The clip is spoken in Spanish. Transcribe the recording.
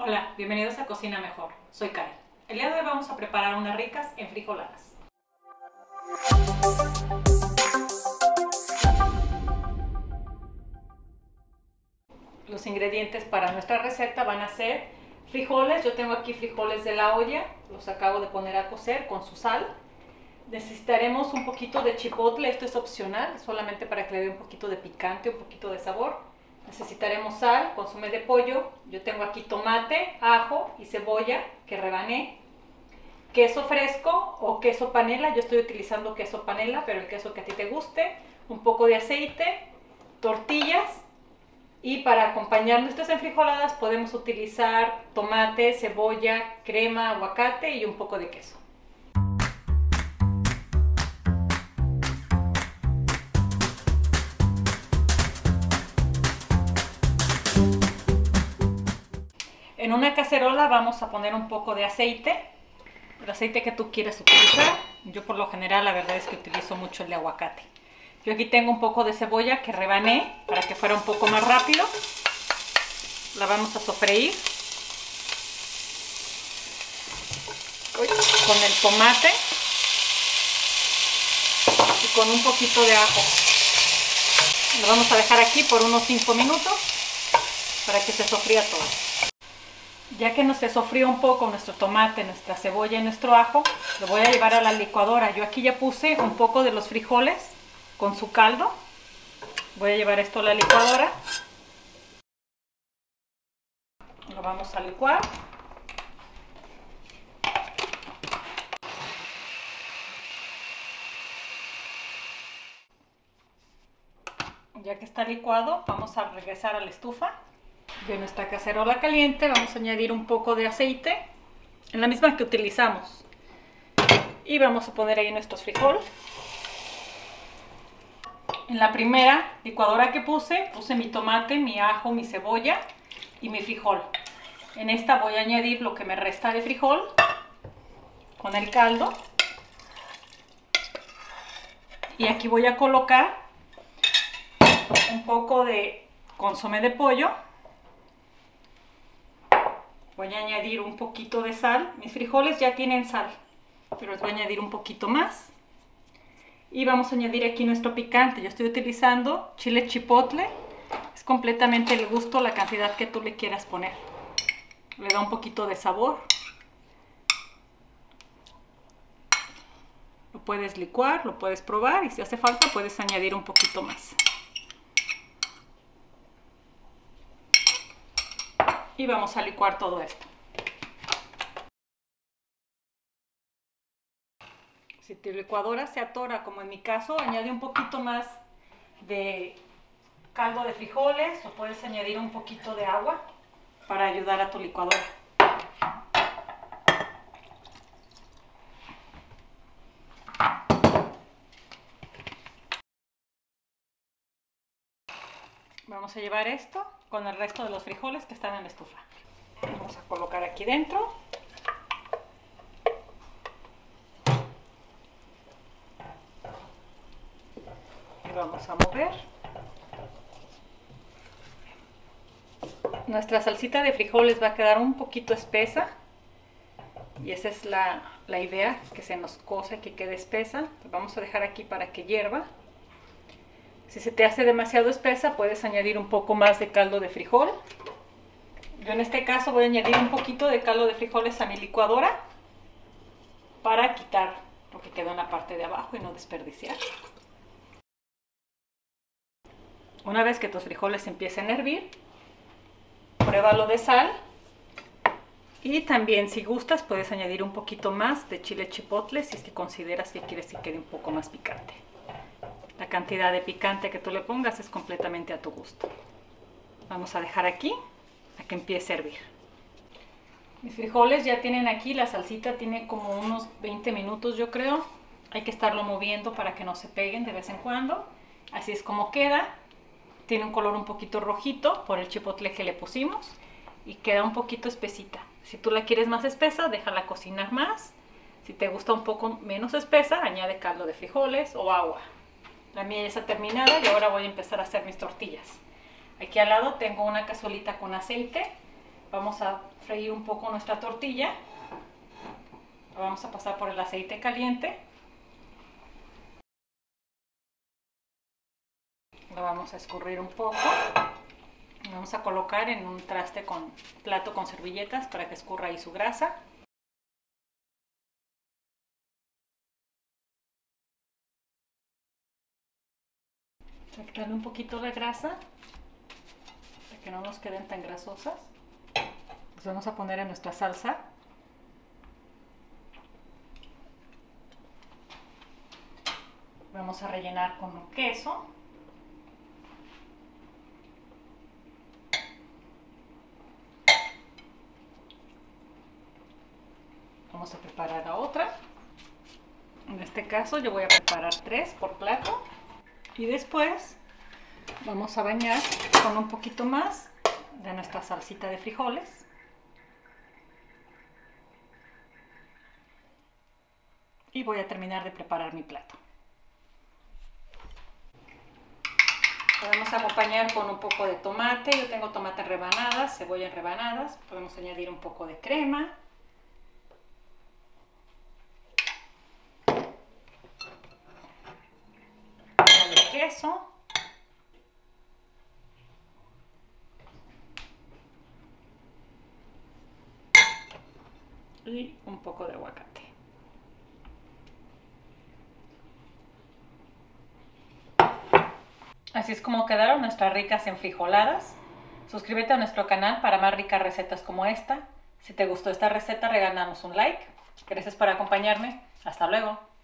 Hola, bienvenidos a Cocina Mejor. Soy Karen. El día de hoy vamos a preparar unas ricas enfrijoladas. Los ingredientes para nuestra receta van a ser frijoles. Yo tengo aquí frijoles de la olla, los acabo de poner a cocer con su sal. Necesitaremos un poquito de chipotle, esto es opcional, solamente para que le dé un poquito de picante, un poquito de sabor. Necesitaremos sal, consomé de pollo, yo tengo aquí tomate, ajo y cebolla que rebané, queso fresco o queso panela, yo estoy utilizando queso panela, pero el queso que a ti te guste, un poco de aceite, tortillas, y para acompañar nuestras enfrijoladas podemos utilizar tomate, cebolla, crema, aguacate y un poco de queso. En una cacerola vamos a poner un poco de aceite, el aceite que tú quieras utilizar. Yo por lo general la verdad es que utilizo mucho el de aguacate. Yo aquí tengo un poco de cebolla que rebané para que fuera un poco más rápido. La vamos a sofreír con el tomate y con un poquito de ajo. Lo vamos a dejar aquí por unos 5 minutos para que se sofría todo. Ya que nos se sofrió un poco nuestro tomate, nuestra cebolla y nuestro ajo, lo voy a llevar a la licuadora. Yo aquí ya puse un poco de los frijoles con su caldo. Voy a llevar esto a la licuadora. Lo vamos a licuar. Ya que está licuado, vamos a regresar a la estufa. De nuestra cacerola caliente vamos a añadir un poco de aceite, en la misma que utilizamos. Y vamos a poner ahí nuestros frijoles. En la primera licuadora que puse mi tomate, mi ajo, mi cebolla y mi frijol. En esta voy a añadir lo que me resta de frijol con el caldo. Y aquí voy a colocar un poco de consomé de pollo. Voy a añadir un poquito de sal. Mis frijoles ya tienen sal, pero les voy a añadir un poquito más. Y vamos a añadir aquí nuestro picante. Yo estoy utilizando chile chipotle. Es completamente el gusto, la cantidad que tú le quieras poner. Le da un poquito de sabor. Lo puedes licuar, lo puedes probar y si hace falta puedes añadir un poquito más. Y vamos a licuar todo esto. Si tu licuadora se atora, como en mi caso, añade un poquito más de caldo de frijoles o puedes añadir un poquito de agua para ayudar a tu licuadora. Vamos a llevar esto con el resto de los frijoles que están en la estufa. Vamos a colocar aquí dentro. Y vamos a mover. Nuestra salsita de frijoles va a quedar un poquito espesa. Y esa es la idea, que se nos cose, que quede espesa. Vamos a dejar aquí para que hierva. Si se te hace demasiado espesa, puedes añadir un poco más de caldo de frijol. Yo en este caso voy a añadir un poquito de caldo de frijoles a mi licuadora para quitar lo que quedó en la parte de abajo y no desperdiciar. Una vez que tus frijoles empiecen a hervir, pruébalo de sal. Y también, si gustas, puedes añadir un poquito más de chile chipotle si es que consideras que quieres que quede un poco más picante. La cantidad de picante que tú le pongas es completamente a tu gusto. Vamos a dejar aquí a que empiece a hervir. Mis frijoles ya tienen aquí, la salsita tiene como unos 20 minutos yo creo. Hay que estarlo moviendo para que no se peguen de vez en cuando. Así es como queda. Tiene un color un poquito rojito por el chipotle que le pusimos. Y queda un poquito espesita. Si tú la quieres más espesa, déjala cocinar más. Si te gusta un poco menos espesa, añade caldo de frijoles o agua. La mía ya está terminada y ahora voy a empezar a hacer mis tortillas. Aquí al lado tengo una cazuelita con aceite. Vamos a freír un poco nuestra tortilla. La vamos a pasar por el aceite caliente. La vamos a escurrir un poco. La vamos a colocar en un plato con servilletas para que escurra ahí su grasa. Quitarle un poquito de grasa para que no nos queden tan grasosas. Las vamos a poner en nuestra salsa. Vamos a rellenar con un queso. Vamos a preparar la otra. En este caso yo voy a preparar 3 por plato. Y después vamos a bañar con un poquito más de nuestra salsita de frijoles. Y voy a terminar de preparar mi plato. Podemos acompañar con un poco de tomate. Yo tengo tomate en rebanadas, cebolla en rebanadas. Podemos añadir un poco de crema. De queso. Y un poco de aguacate. Así es como quedaron nuestras ricas enfrijoladas. Suscríbete a nuestro canal para más ricas recetas como esta. Si te gustó esta receta, regálanos un like. Gracias por acompañarme. Hasta luego.